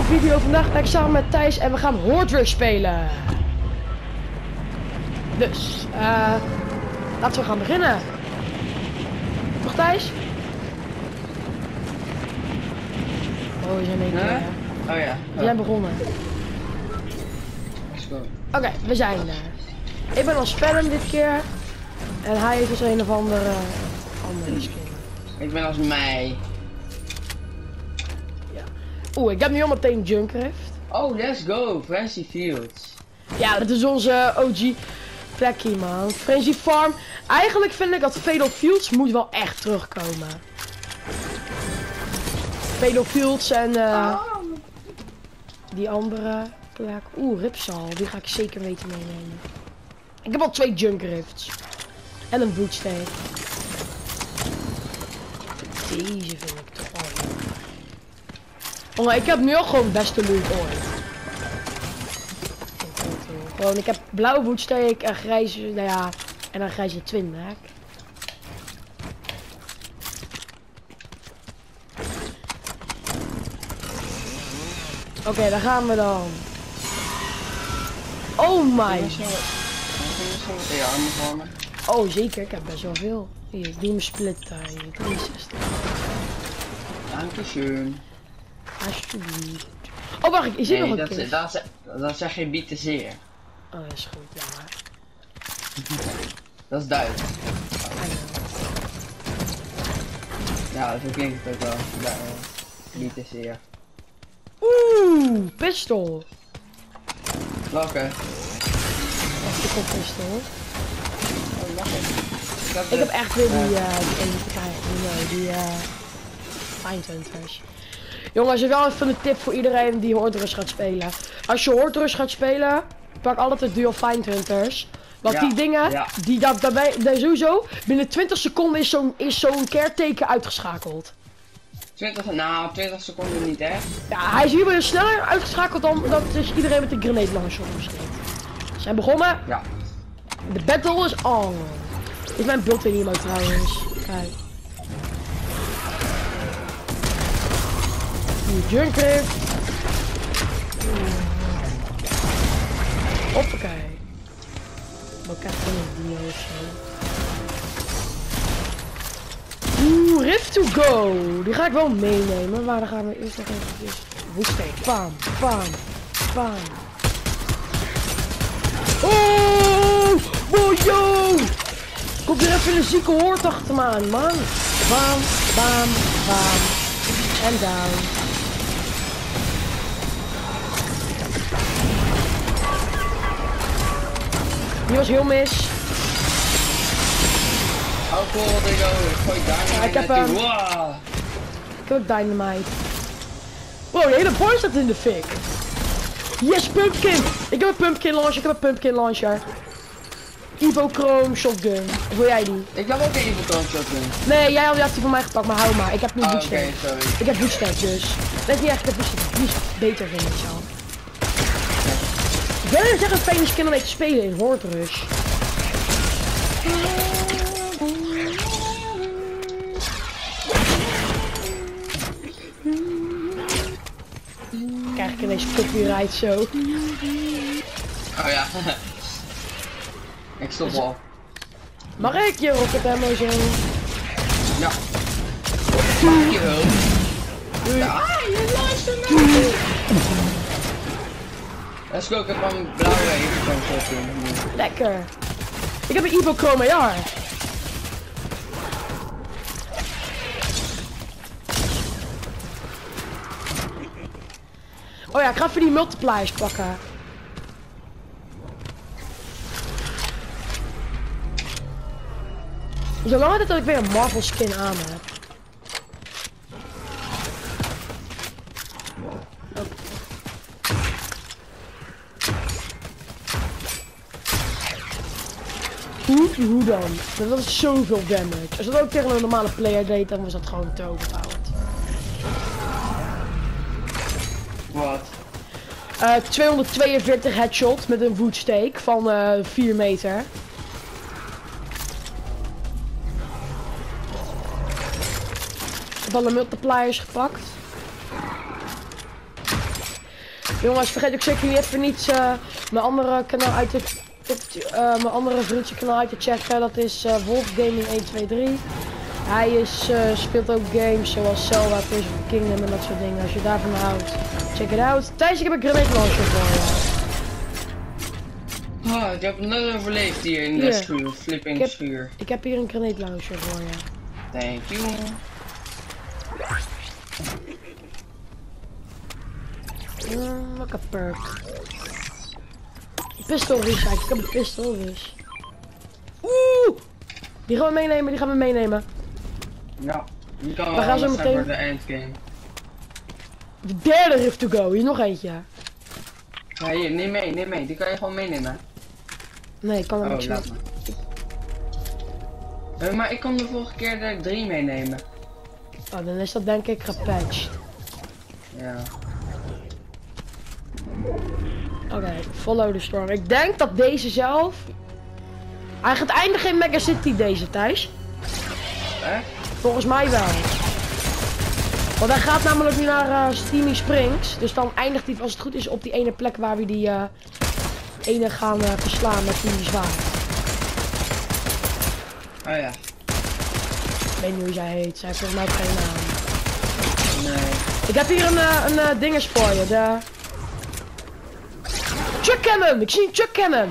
video. Vandaag ben ik samen met Thijs en we gaan Horde Rush spelen. Dus, laten we gaan beginnen. Toch Thijs? Oh, we zijn één keer. Oh ja. We zijn begonnen. Oké, we zijn er. Ik ben als Spellum dit keer. En hij is dus een of andere skin. Ik ben als mij. Ja. Oeh, ik heb nu al meteen Junkrift. Oh, let's go. Frenzy Fields. Ja, dat is onze OG plekje, man. Frenzy Farm. Eigenlijk vind ik dat Fatal Fields moet wel echt terugkomen. Fatal Fields en die andere plek. Oeh, Ripsal. Die ga ik zeker weten meenemen. Ik heb al 2 Junkrifts. En een Bootsteak. Deze vind ik toch wel. Oh, ik heb nu al gewoon beste loot ooit. Gewoon, ik heb blauwe Bootsteak en grijze, nou ja, en een grijze Twin Mac. Oké, daar gaan we dan. Oh my. Oh zeker, ik heb best wel veel. Hier, ik doe mijn split hier, 63. Dankeschön. Alsjeblieft. Oh wacht, is hier nog een keer? Dat zeg je niet te zeer. Oh, dat is goed, ja. Dat is Duits. Ja, zo klinkt het ook wel. Niet te zeer. Oeh, pistool. Welke? Wacht, ik heb pistool. Oh, wacht. Ik heb echt weer die Finehunters. Jongens, wel even een tip voor iedereen die Horde Rush gaat spelen. Als je Horde Rush gaat spelen, pak altijd de dual Finehunters. Want die dingen, die daarbij sowieso, binnen 20 seconden is zo'n caretaker uitgeschakeld. 20 seconden niet echt. Ja, hij is hier weer sneller uitgeschakeld dan dat is iedereen met de grenade launcher omschiet. We zijn begonnen. Ja. De battle is on. Dit is mijn build in emote trouwens. Kijk. Junkrift. Hoppakee. Boket van een dio ofzo. Oeh, Rift to go. Die ga ik wel meenemen, maar dan gaan we eerst nog even Bootsteak. Bam, bam, bam. Oh, boyo. Komt er even een zieke hoort achter me aan, man. Bam, bam, bam. En down. Die was heel mis. Oh cool, there you go. Ik gooi dynamite. Ja, ik heb hem. Wow. Ik heb ook dynamite. Wow, de hele boy staat in de fik. Yes, pumpkin. Ik heb een pumpkin launcher, Evo Chrome shotgun. Of wil jij die? Ik heb ook een Evo Chrome shotgun. Nee, jij had die van mij gepakt, maar hou maar. Ik heb nu Bootsteak. Okay, sorry. Ik heb Bootsteak dus. Dat is niet echt, ik heb Bootsteak. Die is beter vind ik zelf. Ik ben echt een fijne skin om mee te spelen in Horde Rush. Krijg ik ineens copyright zo. Oh ja. Ik stop al. Mag ik je rocket ammo zo? Ja. Fuck you. Ja, je luistert naar me. Let's go, ik heb een blauwe Evo Chrome shotgun. Lekker. Ik heb een Evo Chrome AR. Oh ja, ik ga even die multipliers pakken. Zolang dat ik weer een Marvel skin aan heb. Hoe dan? Dat is zoveel damage. Als dat ook tegen een normale player deed, dan was dat gewoon te overpowered. Wat? 242 headshot met een Bootsteak van 4 meter. Ik heb alle multipliers gepakt. Jongens, vergeet ook zeker niet even niet mijn andere kanaal uit te... mijn andere vriendje kanaal uit te checken. Dat is Wolf Gaming 123. Hij speelt ook games zoals Zelda, Tears of the Kingdom en dat soort dingen. Als je daarvan houdt, check it out. Thijs, ik heb een grenade launcher voor je. Oh, ik heb net overleefd hier in de schuur, flipping schuur. Ik heb hier een grenade launcher voor je. Thank you. Welke perk? Pistoolwish, ik heb een pistoolwish. Oeh! Die gaan we meenemen, Ja, die kan we gaan zo meteen voor de endgame. De derde rift to go, hier nog eentje. Ja, hier, neem mee, die kan je gewoon meenemen. Nee, ik kan er niks laat maar. Maar ik kon de vorige keer er 3 meenemen. Oh, dan is dat denk ik gepatcht. Ja. Oké, follow the storm. Ik denk dat deze zelf... Hij gaat eindigen in Mega City deze, Thijs. Volgens mij wel. Want hij gaat namelijk nu naar Steamy Springs. Dus dan eindigt hij, als het goed is, op die ene plek waar we die ene gaan verslaan met die zwaard. Oh ja. Ik weet niet hoe zij heet. Zij heeft volgens mij geen naam. Nee. Ik heb hier een dinges voor je. De... Chuck cannon! Ik zie een Chuck cannon!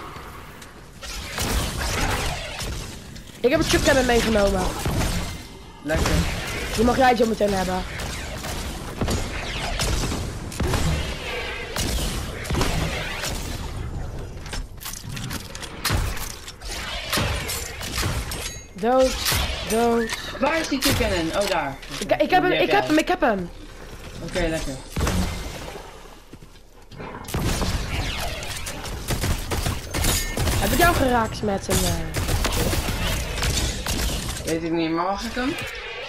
Ik heb een Chuck cannon meegenomen. Lekker. Die mag jij zo meteen hebben. Dood. Waar is die Chuck cannon? Oh, daar. Ik heb hem. Oké, lekker. Heb ik jou geraakt met een... Weet ik niet, maar mag ik hem?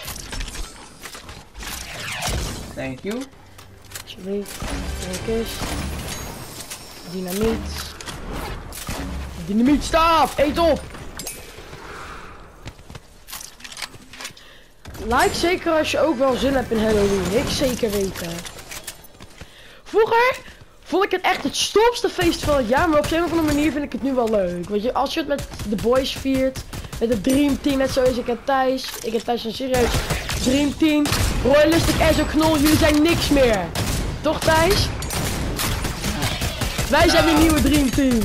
Thank you. Alsjeblieft. Kijk eens. Dynamiet. Dynamietstaaf! Eet op! Like zeker als je ook wel zin hebt in Halloween. Ik zeker weten. Vroeger vond ik het echt het stomste feest van het jaar, maar op een of andere manier vind ik het nu wel leuk. Weet je, als je het met de boys viert, met het Dream Team, net zoals ik en Thijs. Ik en Thijs zijn serieus Dream Team. Royalistic en zo knol, jullie zijn niks meer. Toch Thijs? Wij zijn een nieuwe Dream Team.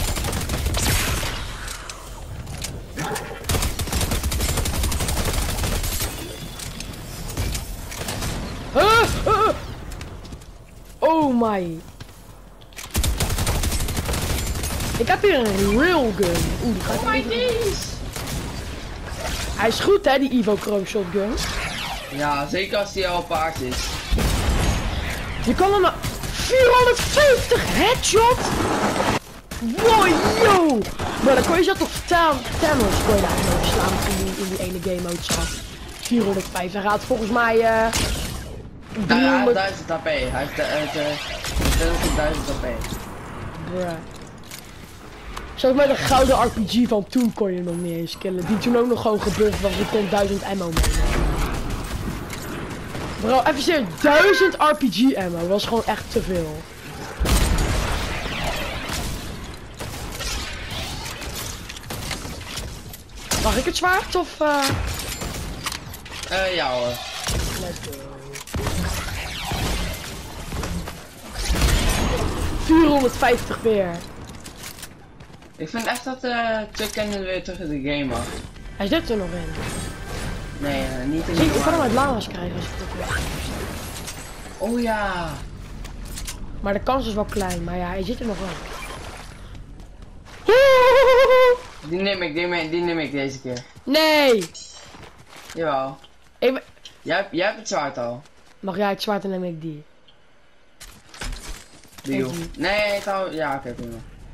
Oh my. Ik heb hier een railgun. Oeh, die gaat Hij is goed hè, die Evo Chrome shotgun. Ja, zeker als die al paard is. Je kan hem 450 headshot. Wow, yo. Maar dan kon je zelf toch Thanos kon je daar nog slaan in die ene game mode zat. 405. Hij gaat volgens mij 1000 HP. Hij heeft 1000 HP. Bruh. Zelfs met een gouden RPG van toen kon je nog niet eens killen. Die toen ook nog gewoon gebufft was. Je kon 1000 ammo mee. Bro, even serieus. 1000 RPG ammo was gewoon echt te veel. Mag ik het zwaard of Ja hoor. Let's go. 450 weer. Ik vind echt dat Chuck cannon weer terug in de game mag. Hij zit er nog in. Nee, niet in de game. Ik kan hem uit lava's krijgen als ik het wil. Oh ja. Maar de kans is wel klein, maar ja, hij zit er nog wel. Die neem ik deze keer. Nee! Jawel. Jij hebt het zwaard al. Mag jij het zwaard, dan neem ik die. Deal. Nee, ja, oké, prima.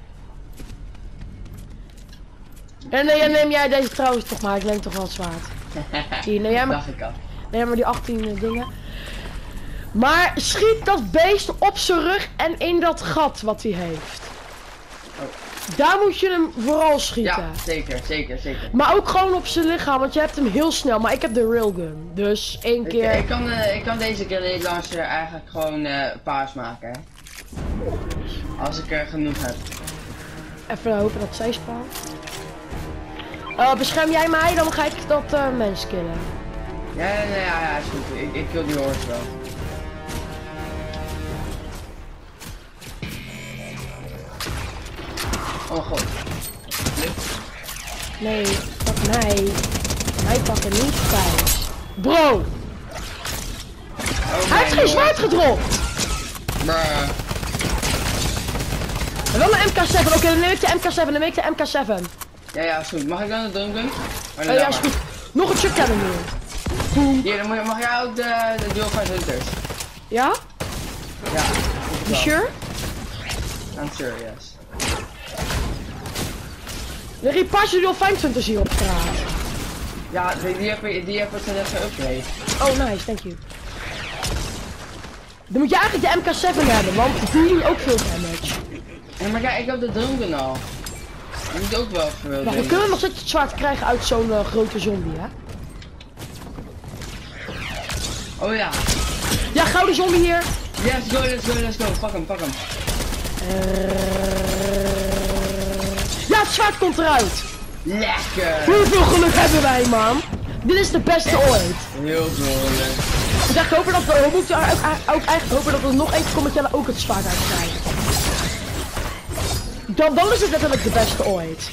En nee, neem jij deze trouwens toch maar, ik neem toch wel het zwaard. Hier, neem jij maar. Dacht ik al. Neem maar die 18 dingen. Maar schiet dat beest op zijn rug en in dat gat wat hij heeft. Oh. Daar moet je hem vooral schieten. Ja, zeker. Maar ook gewoon op zijn lichaam, want je hebt hem heel snel. Maar ik heb de railgun, dus één keer. Ik kan deze grenade launcher eigenlijk gewoon paars maken. Hè? Als ik er genoeg heb. Even hopen dat zij spant. Bescherm jij mij, dan ga ik dat mens killen. Ja, is goed. Ik kill die horse wel. Oh god. Nee, pak mij. Mij pakken niet vijf. Bro! Hij heeft geen zwaard gedropt! Bruh. En wel een MK7, oké, dan neem ik de MK7, Ja, is goed. Mag ik dan de drumgun? Ja, is goed. Nog een chuck cannon hier. Boom. Hier, dan mag jij ook de Dual Fight Hunters. Ja? Ja. You sure? I'm sure, yes. Er een paar Dual Fight Hunters hier op straat. Ja, die heb ik net geüpgrade. Oh, nice, thank you. Dan moet je eigenlijk de MK7 hebben, want die doen ook veel damage. Ja, maar kijk, ik heb de drumgun al. Dat moet ook wel veel. Maar we kunnen nog steeds het zwaard krijgen uit zo'n grote zombie, hè? Oh ja. Ja, gouden zombie hier. Let's go. Pak hem. Ja, het zwaard komt eruit. Lekker. Hoeveel geluk hebben wij, man? Dit is de beste ooit. Heel veel. Ik dacht hopen dat we moeten ook eigenlijk hopen dat er nog eentje komt met jullie ook het zwaard uit krijgen. Dan is het letterlijk de beste ooit.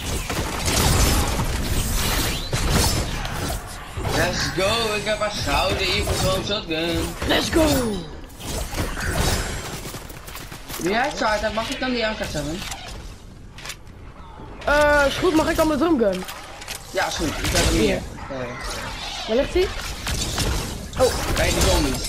Let's go, ik heb een gouden Evil Shotgun. Let's go! Doe jij het zwaard, mag ik dan die MK7? Is goed, mag ik dan de drumgun? Ja, is goed, ik heb hem hier. Waar ligt hij? Oh, bij de zombies.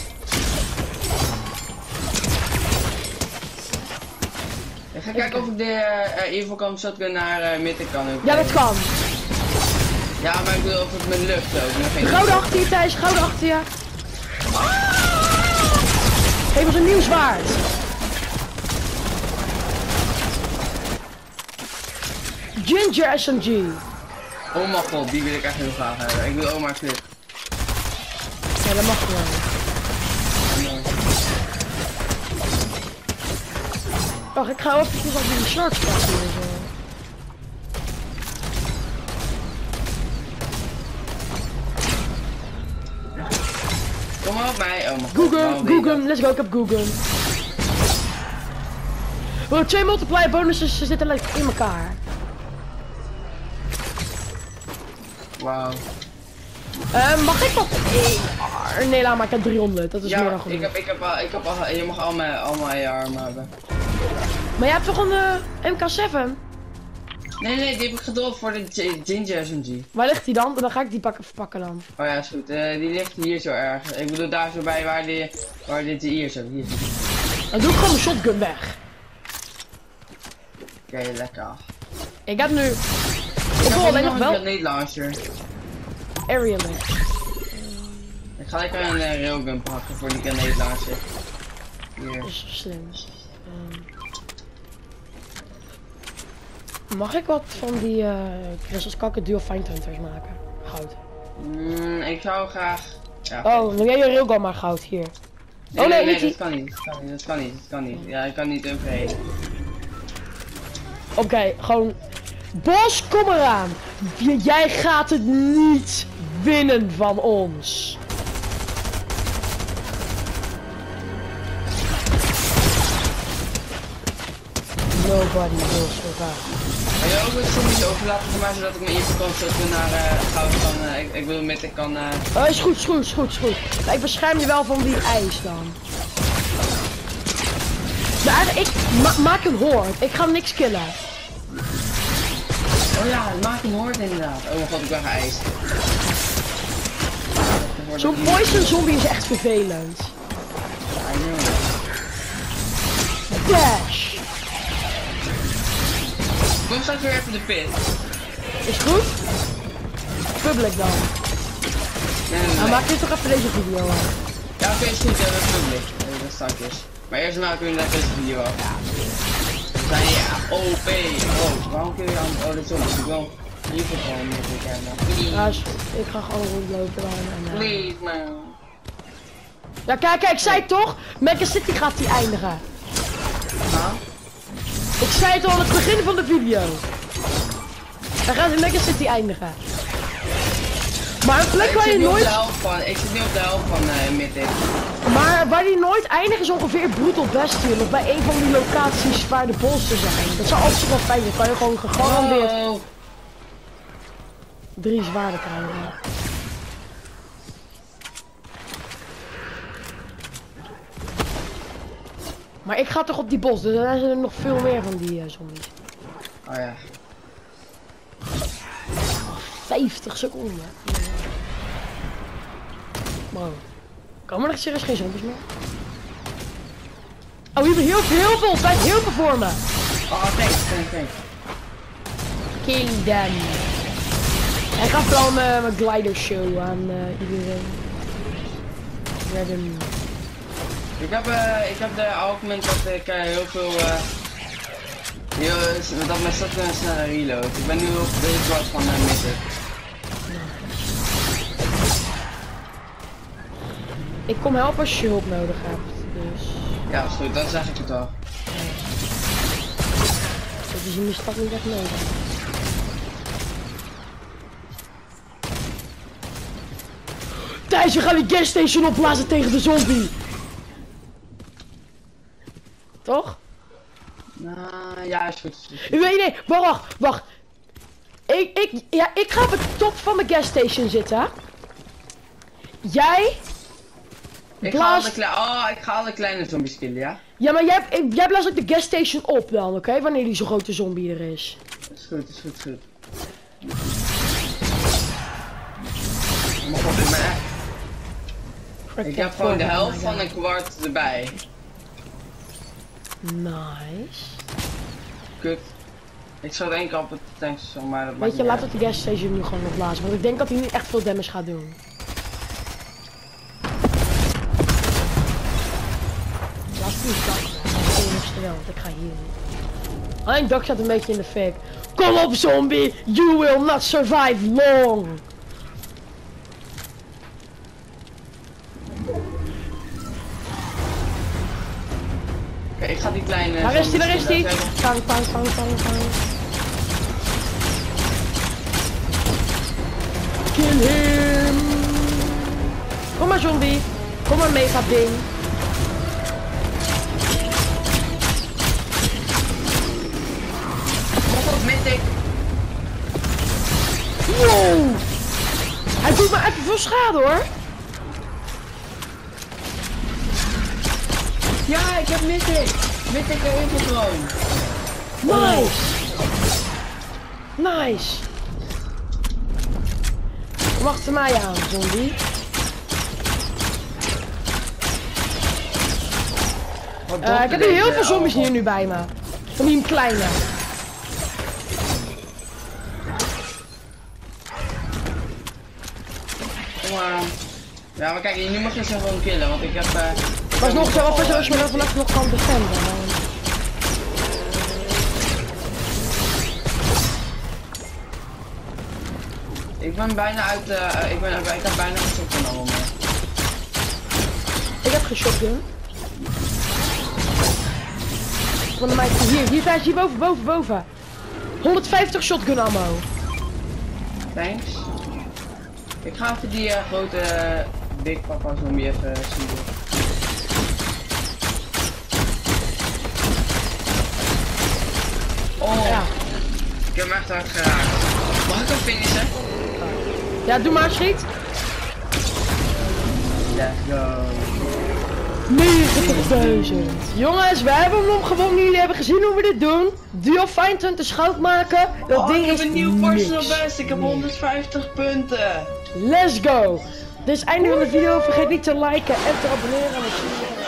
Ik ga kijken of ik de Evil Shotgun naar midden kan. Ja, dat kan. Ja, maar ik bedoel of het me lukt ook. Gouden achter je, Thijs, gouden achter je. Geef ons een nieuw zwaard. Ginger SMG. Oh mijn god, die wil ik echt heel graag hebben. Ik wil ook maar clip. Ja, dat mag gewoon. Wacht, ik ga even op die shorts pakken hier zo. Kom maar op mij. Oh mijn god. Google, let's go, ik heb Google. Bro, 2 multiplier bonussen zitten lekker in elkaar. Wauw. Mag ik wat? Nee, laat maar, ik heb 300, dat is meer dan genoeg. Ik heb al, je mag al mijn AR hebben. Maar jij hebt toch een MK7? Nee, die heb ik gedropt voor de Ginger SMG. Waar ligt die dan? Dan ga ik die verpakken dan. Oh ja, is goed. Die ligt hier zo erg. Ik bedoel daar zo bij waar dit hier zo. Hier. Dan doe ik gewoon de shotgun weg. Oké, lekker. Ik heb nu... Ik heb alleen nog wel... een grenade launcher. Area link. Ik ga lekker een railgun pakken voor die grenade launcher. Hier. Dat is slim. Mag ik wat van die crystals? Kan ik het dual find hunters maken? Goud. Ik zou graag... Ja, oh, neem jij je railgun maar goud hier. Nee, dat kan niet. Ja, ik kan niet upgraden. Oké, gewoon... Bos, kom eraan! Jij gaat het niet winnen van ons. Nobody will survive. Kan je ook het zombies overlaten voor mij, zodat ik mijn eerste kans naar goud kan, ik wil met ik kan... Is goed. Maar ik bescherm je wel van die ijs dan. Maar ik maak een hoort. Ik ga niks killen. Oh ja, maak een hoort inderdaad. Oh mijn god, ik ben geëist. Zo'n poison zombie is echt vervelend. I know. Dash! Kom straks weer even de pit. Is goed? Public dan. Nee. Nou, maak je toch even deze video aan. Ja, oké, is goed, we hebben public. Dat straks. Maar eerst maken we inderdaad deze video af. We zijn hier OP. Oh, waarom kun je aan... Oh, dat is ook. Ik wil liever gewoon met dit hebben. Ja, ik ga gewoon rondlopen dan. Please, man. Ja, kijk, zei ik toch? Mega City gaat die eindigen. Huh? zei het al aan het begin van de video. Dan gaan ze in Mega City eindigen. Maar een plek waar je nooit... Ik zit niet op de helft van Mythic. Maar waar die nooit eindigt is ongeveer Brutal Bastion. Of bij een van die locaties waar de bossen zijn. Dat zou altijd wel fijn zijn. Kan je gewoon gegarandeerd 3 zwaarden krijgen. Maar ik ga toch op die bos, dus dan zijn er nog veel meer van die zombies. Oh ja. 50 seconden. Wow. Komen er echt serieus geen zombies meer? Oh, hier hebben heel veel. Bij heel veel voor me. Oh, thanks. Kill them. En ik ga vooral mijn glider show aan iedereen. Redden. Ik heb de argument dat ik heel veel... dat mijn stad een snelle reload. Ik ben nu op deze kwart van Mythic. Ik kom helpen als je hulp nodig hebt, dus... Ja, dat is goed, dan zeg ik het wel. Dat is in de stad niet echt nodig. Thijs, we gaan die gasstation opblazen tegen de zombie! Toch? Nou, ja, is goed. Nee, wacht. Ik ga op het top van de gasstation zitten. Jij... Ik ga alle kleine zombies killen, ja? Ja, maar jij blaast ook de gasstation op dan, oké? Wanneer die zo'n grote zombie er is. Is goed. Maar god, ik heb gewoon de helft van een kwart erbij. Nice. Kut. Ik zou denken op het tankstation, maar dat weet je, laat het de gasstation nu gewoon opblazen, want ik denk dat hij niet echt veel damage gaat doen. Laat het niet dak. Want ik ga hier. Alleen dak staat een beetje in de fik. Kom op zombie, you will not survive long. Oké, ik ga die kleine... Daar is die. Vang. Kill him. Kom maar zombie. Kom maar mega ding. Mythic. Wow! Hij doet me even veel schade hoor. Ja, ik heb Mythic. Mythic erin gewoon. Nice. Kom achter mij aan, zombie. Ik heb hier heel veel zombies hier nu bij me. Van die kleine. Ja, maar kijk, nu mag je ze gewoon killen, want ik heb... Was nog zo of als je me vanaf nog kan defenden. Ik ben bijna uit, ik heb bijna geen shotgun allemaal meer. Ik heb geen shotgun. Van mij hier Thijs, hier boven. 150 shotgun ammo. Thanks. Ik ga even die grote Big Papa zombie even zien. Oh, ja. Ik heb hem echt hard geraakt. Mag ik hem finishen? Ja, doe maar, schiet. Let's go. 90.000. Jongens, we hebben hem gewonnen. Jullie hebben gezien hoe we dit doen. Dual Find Hunt schout maken. Dat ding is een nieuw personal best. Ik heb 150 punten. Let's go. Dit is het einde van de video. Vergeet niet te liken en te abonneren.